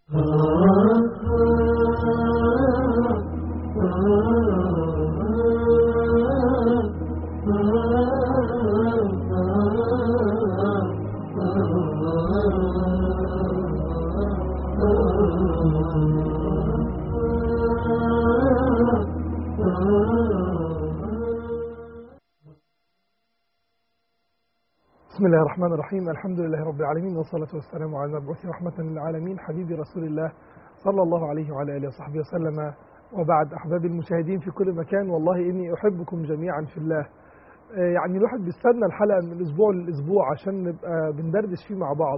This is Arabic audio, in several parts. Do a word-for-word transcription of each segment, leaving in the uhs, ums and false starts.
بسم الله الرحمن الرحيم. الحمد لله رب العالمين، والصلاة والسلام على المبعوث رحمة للعالمين حبيبي رسول الله صلى الله عليه وعلى آله وصحبه وسلم. وبعد، أحبابي المشاهدين في كل مكان، والله إني أحبكم جميعا في الله. يعني الواحد بيستنى الحلقة من الأسبوع للأسبوع عشان نبقى بندردش فيه مع بعض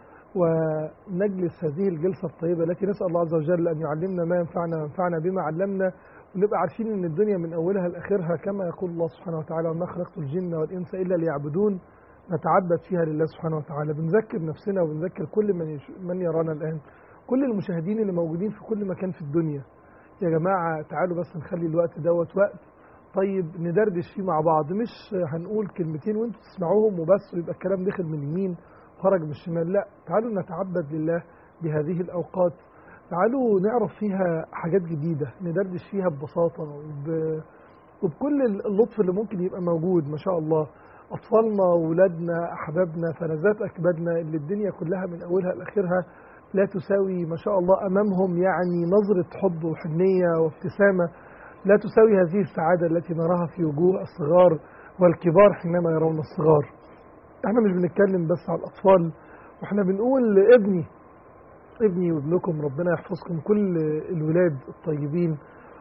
ونجلس هذه الجلسة الطيبة التي نسأل الله عز وجل أن يعلمنا ما ينفعنا وينفعنا بما علمنا، ونبقى عارفين أن الدنيا من أولها لآخرها كما يقول الله سبحانه وتعالى: وما خلقت الجن والإنس إلا ليعبدون. نتعبد فيها لله سبحانه وتعالى، بنذكر نفسنا وبنذكر كل من يش... من يرانا الآن، كل المشاهدين اللي موجودين في كل مكان في الدنيا. يا جماعة تعالوا بس نخلي الوقت دوت وقت طيب ندردش فيه مع بعض، مش هنقول كلمتين وانتوا تسمعوهم وبس ويبقى الكلام دخل من اليمين خرج من الشمال. لا، تعالوا نتعبد لله بهذه الأوقات، تعالوا نعرف فيها حاجات جديدة، ندردش فيها ببساطة وب... وبكل اللطف اللي ممكن يبقى موجود. ما شاء الله، أطفالنا وولادنا أحبابنا فلذات أكبادنا اللي الدنيا كلها من أولها لآخرها لا تساوي ما شاء الله أمامهم يعني نظرة حب وحنية وابتسامة، لا تساوي هذه السعادة التي نراها في وجوه الصغار والكبار حينما يرون الصغار. احنا مش بنتكلم بس على الأطفال، واحنا بنقول لابني ابني وابنكم ربنا يحفظكم، كل الولاد الطيبين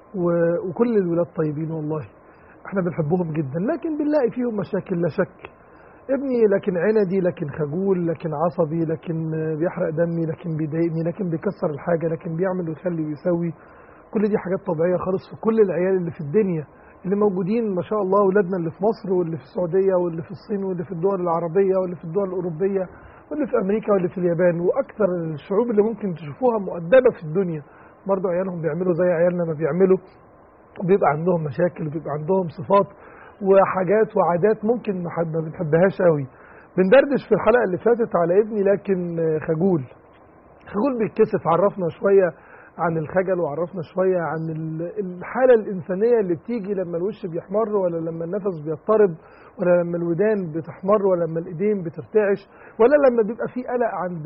وكل الولاد طيبين والله احنا بنحبهم جدا، لكن بنلاقي فيهم مشاكل لا شك. ابني لكن عندي، لكن خجول، لكن عصبي، لكن بيحرق دمي، لكن بيضايقني، لكن بيكسر الحاجة، لكن بيعمل ويخلي ويسوي. كل دي حاجات طبيعية خالص في كل العيال اللي في الدنيا اللي موجودين ما شاء الله، ولادنا اللي في مصر واللي في السعودية واللي في الصين واللي في الدول العربية واللي في الدول الأوروبية واللي في أمريكا واللي في اليابان، وأكثر الشعوب اللي ممكن تشوفوها مؤدبة في الدنيا برضو عيالهم بيعملوا زي عيالنا ما بيعملوا، وبيبقى عندهم مشاكل وبيبقى عندهم صفات وحاجات وعادات ممكن ما بنحبهاش قوي. بندردش في الحلقة اللي فاتت على ابني لكن خجول خجول بيتكسف. عرفنا شوية عن الخجل وعرفنا شوية عن الحالة الإنسانية اللي بتيجي لما الوش بيحمر، ولا لما النفس بيضطرب، ولا لما الودان بتحمر، ولا لما الإيدين بترتعش، ولا لما بيبقى في قلق عند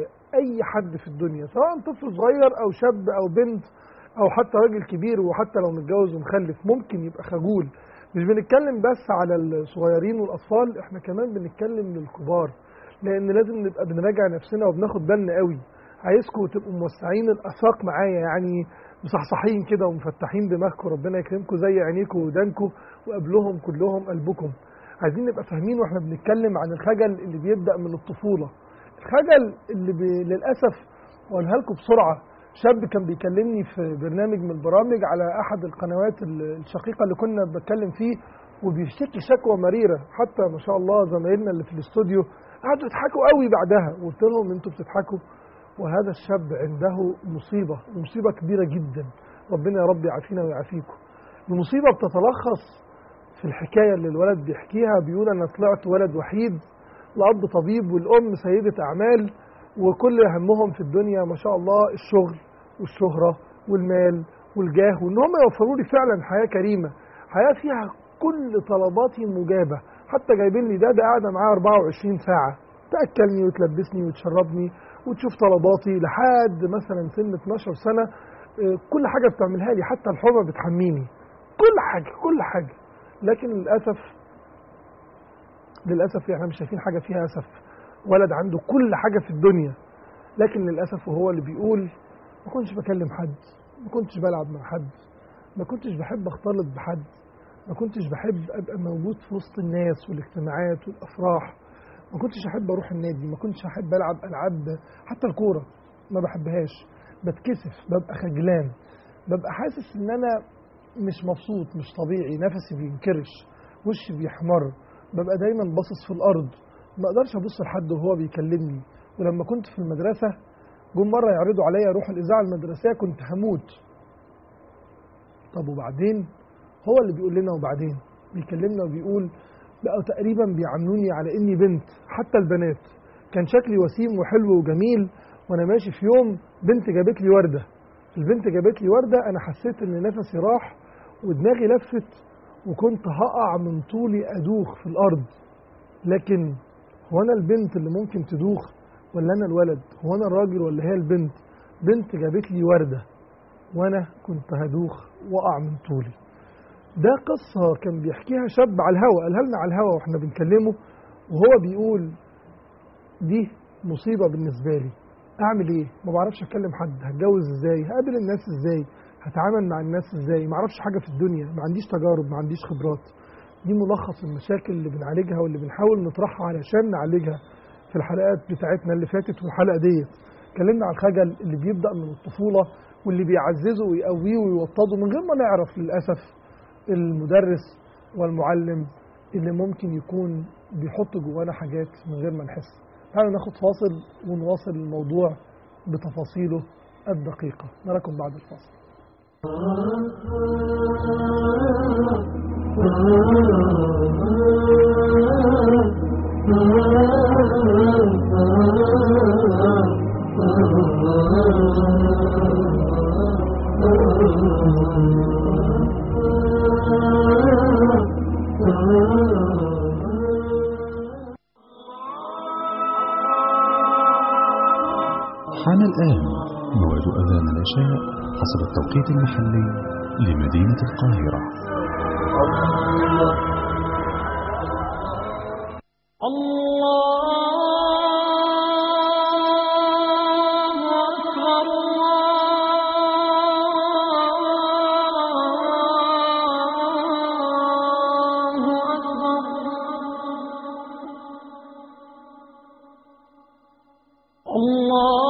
أي حد في الدنيا، سواء طفل صغير أو شاب أو بنت أو حتى راجل كبير، وحتى لو متجوز ومخلف ممكن يبقى خجول. مش بنتكلم بس على الصغيرين والأطفال، احنا كمان بنتكلم للكبار، لأن لازم نبقى بنراجع نفسنا وبناخد بالنا قوي. عايزكم تبقوا موسعين الآفاق معايا، يعني مصحصحين كده ومفتحين دماغكم، ربنا يكرمكم زي عينيكم ودانكم وقبلهم كلهم قلبكم. عايزين نبقى فاهمين واحنا بنتكلم عن الخجل اللي بيبدأ من الطفولة، الخجل اللي بي... للأسف وأقولها لكم بسرعة. شاب كان بيكلمني في برنامج من البرامج على أحد القنوات الشقيقة اللي كنا بنتكلم فيه، وبيشتكي شكوى مريرة، حتى ما شاء الله زمايلنا اللي في الاستوديو قعدوا يضحكوا قوي بعدها، وقلت لهم انتوا بتضحكوا؟ وهذا الشاب عنده مصيبة، مصيبة كبيرة جدا، ربنا يا رب يعافينا ويعافيكم. المصيبة بتتلخص في الحكاية اللي الولد بيحكيها، بيقول أنا طلعت ولد وحيد، الأب طبيب والأم سيدة أعمال، وكل همهم في الدنيا ما شاء الله الشغل والشهرة والمال والجاه، وإن هم يوفروا لي فعلا حياة كريمة، حياة فيها كل طلباتي مجابة. حتى جايبين لي ده ده قاعدة معاه أربعة وعشرين ساعة تأكلني وتلبسني وتشربني وتشوف طلباتي لحد مثلا سن اتناشر سنة، كل حاجة بتعملها لي، حتى الحرمة بتحميني، كل حاجة كل حاجة. لكن للأسف للأسف احنا مش شايفين حاجة فيها أسف. ولد عنده كل حاجة في الدنيا، لكن للأسف وهو اللي بيقول ما كنتش بكلم حد، ما كنتش بلعب مع حد، ما كنتش بحب اختلط بحد، ما كنتش بحب أبقى موجود في وسط الناس والاجتماعات والأفراح، ما كنتش أحب أروح النادي، ما كنتش أحب ألعب ألعاب، حتى الكورة ما بحبهاش، بتكسف، ببقى خجلان، ببقى حاسس إن أنا مش مبسوط، مش طبيعي، نفسي بينكرش، وشي بيحمر، ببقى دايما باصص في الأرض، ما أقدرش أبص لحد وهو بيكلمني. ولما كنت في المدرسة جم مرة يعرضوا عليا أروح الإذاعة المدرسية، كنت هموت. طب وبعدين؟ هو اللي بيقول لنا وبعدين بيكلمنا وبيقول بقوا تقريبا بيعاملوني على إني بنت، حتى البنات. كان شكلي وسيم وحلو وجميل، وأنا ماشي في يوم بنت جابت لي وردة، البنت جابت لي وردة، أنا حسيت إن نفسي راح ودماغي لفت وكنت هقع من طولي أدوخ في الأرض. لكن هو أنا البنت اللي ممكن تدوخ ولا أنا الولد؟ هو أنا الراجل ولا هي البنت؟ بنت جابت لي وردة وأنا كنت هدوخ وقع من طولي. ده قصة كان بيحكيها شاب على الهوا، قالها لنا على الهوا واحنا بنكلمه، وهو بيقول دي مصيبة بالنسبة لي، أعمل إيه؟ ما بعرفش أكلم حد، هتجوز إزاي؟ هقابل الناس إزاي؟ هتعامل مع الناس إزاي؟ ما أعرفش حاجة في الدنيا، ما عنديش تجارب، ما عنديش خبرات. دي ملخص المشاكل اللي بنعالجها واللي بنحاول نطرحها علشان نعالجها في الحلقات بتاعتنا اللي فاتت والحلقة ديت. اتكلمنا عن الخجل اللي بيبدأ من الطفولة واللي بيعززه ويقويه ويوطده من غير ما نعرف للأسف المدرس والمعلم اللي ممكن يكون بيحط جوانا حاجات من غير ما نحس. تعالوا ناخد فاصل ونواصل الموضوع بتفاصيله الدقيقة. نراكم بعد الفاصل. حان الآن موعد أذان العشاء حسب التوقيت المحلي لمدينة القاهرة. الله أكبر الله أكبر الله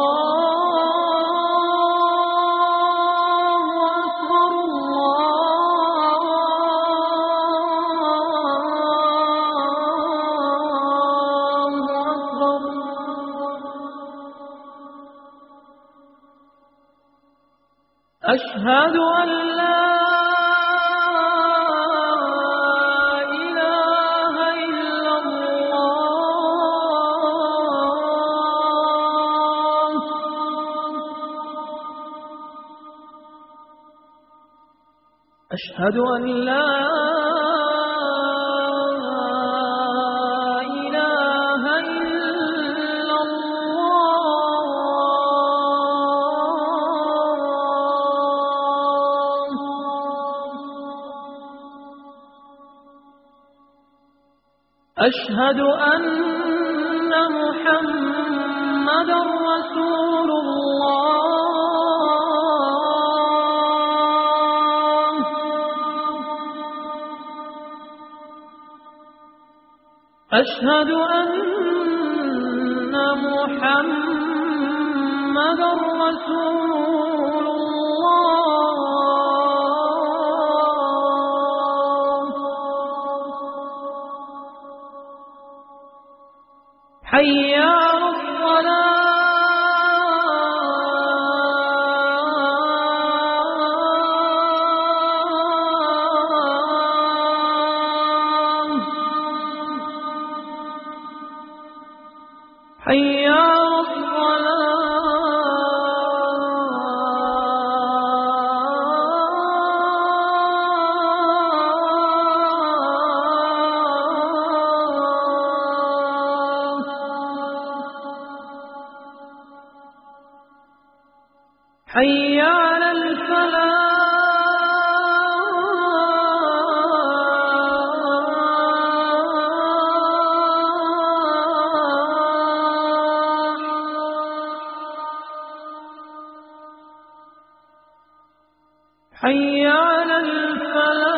أشهد أن لا إله إلا الله أشهد أن لا إله إلا أشهد أن محمدًا رسول الله أشهد أن محمدًا رسول حي على الصلاة حي على الصلاة حي على الفلاح حي على الفلاح